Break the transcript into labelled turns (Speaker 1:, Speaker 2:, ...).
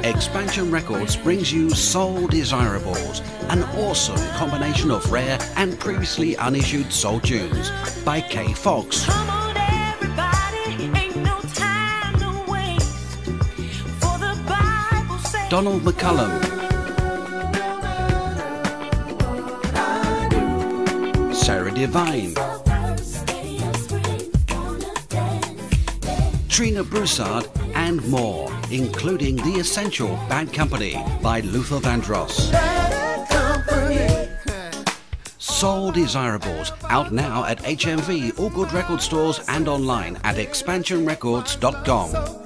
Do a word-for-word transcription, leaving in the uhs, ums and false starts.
Speaker 1: Expansion Records brings you Soul Desirables, an awesome combination of rare and previously unissued soul tunes by Kay Fox.
Speaker 2: Come on, everybody, ain't no time to wait, for the Bible says
Speaker 1: Donald McCullum, Sarah Divine, Trina Broussard, and more, including The Essential Bad Company by Luther Vandross. Soul Desirables, out now at H M V, all good record stores, and online at expansion records dot com.